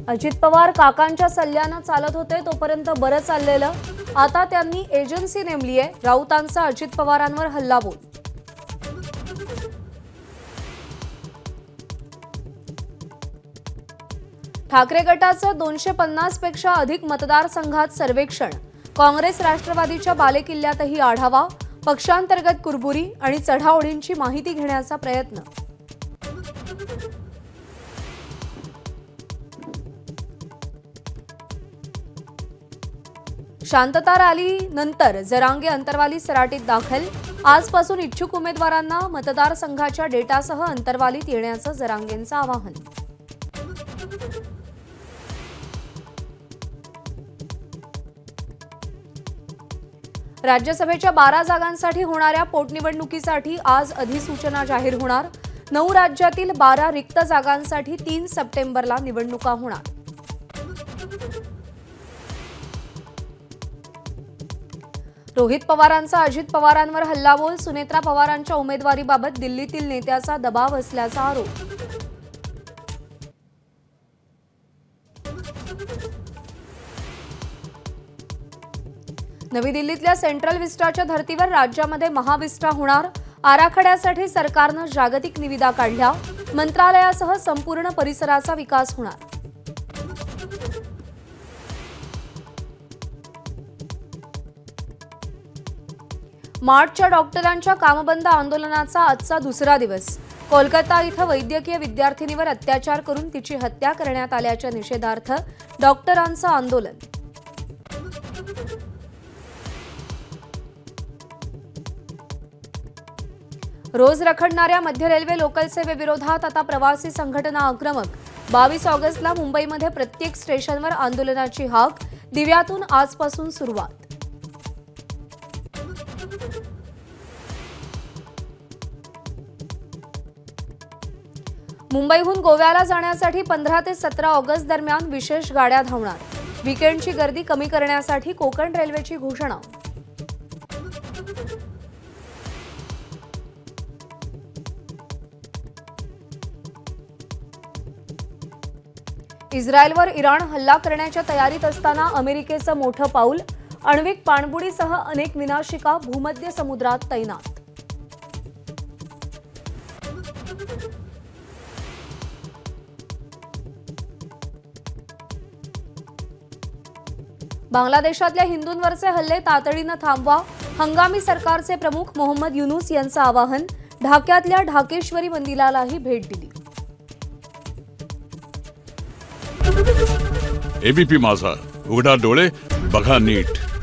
अजित पवार काकांच्या सल्ल्याने चालत होते तोपर्यंत बरं चाललेलं, आता त्यांनी एजन्सी नेमली आहे। राऊतांचा अजित पवारांवर हल्लाबोल। ठाकरे गटाचं 250 पेक्षा अधिक मतदारसंघात सर्वेक्षण। काँग्रेस राष्ट्रवादीच्या बालेकिल्ल्यातही आढावा। पक्षांतर्गत कुरबुरी आणि चढाओढींची माहिती घेण्याचा प्रयत्न। शांतता रॅली नंतर जरांगे अंतरवाली सराटीत दाखल। आजपासून इच्छुक उमेदवारांना मतदारसंघाच्या डेटासह अंतरवालीत येण्याचं जरांगेंचं आवाहन। राज्यसभेच्या 12 जागांसाठी होणाऱ्या पोटनिवडणुकीसाठी आज अधिसूचना जाहीर होणार। 9 राज्यातील 12 रिक्त जागांसाठी 3 सप्टेंबरला निवडणुका होणार। रोहित पवारांचा अजित पवारांवर हल्लाबोल। सुनेत्रा पवारांच्या उमेदवारीबाबत दिल्लीतील नेत्याचा दबाव असल्याचा आरोप। नवी दिल्लीतल्या सेंट्रल विस्टाच्या धर्तीवर राज्यामध्ये महाविस्टा होणार। आराखड्यासाठी सरकारनं जागतिक निविदा काढल्या। मंत्रालयासह संपूर्ण परिसराचा विकास होणार। मार्चच्या डॉक्टरांच्या कामबंद आंदोलनाचा आजचा दुसरा दिवस। कोलकाता इथं वैद्यकीय विद्यार्थिनीवर अत्याचार करून तिची हत्या करण्यात आल्याच्या निषेधार्थ डॉक्टरांचं आंदोलन। रोज रखडणाऱ्या मध्य रेल्वे लोकल सेवेविरोधात आता प्रवासी संघटना आक्रमक। 22 ऑगस्टला मुंबईमध्ये प्रत्येक स्टेशनवर आंदोलनाची हाक। दिव्यातून आजपासून सुरुवात। मुंबईहून गोव्याला जाण्यासाठी 15 ते 17 ऑगस्ट दरम्यान विशेष गाड्या धावणार। वीकेंडची गर्दी कमी करण्यासाठी कोकण रेल्वेची घोषणा। इस्रायलवर इराण हल्ला करण्याच्या तयारीत असताना अमेरिकेचं मोठं पाऊल। आण्विक पाणबुडीसह अनेक विनाशिका भूमध्य समुद्रात तैनात। बांगलादेशातल्या हिंदूंवरचे हल्ले तातडीनं थांबवा। हंगामी सरकारचे प्रमुख मोहम्मद युनूस यांचं आवाहन। ढाक्यातल्या ढाकेश्वरी मंदिरालाही भेट दिली। एबीपी माझा, उघडा डोळे बघा नीट।